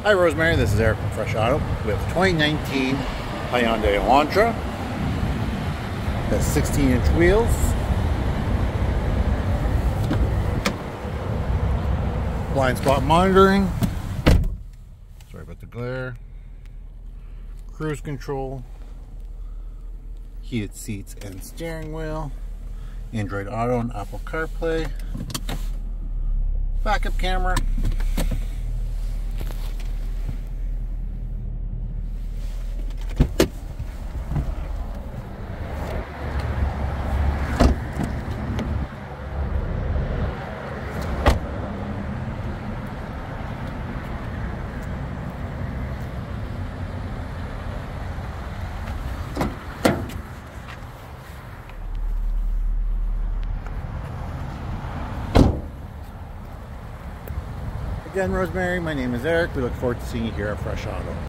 Hi Rosemary, this is Eric from Fresh Auto with 2019 Hyundai Elantra. That's 16-inch wheels. Blind spot monitoring. Sorry about the glare. Cruise control. Heated seats and steering wheel. Android Auto and Apple CarPlay. Backup camera. Again, Rosemary, my name is Eric. We look forward to seeing you here at Fresh Auto.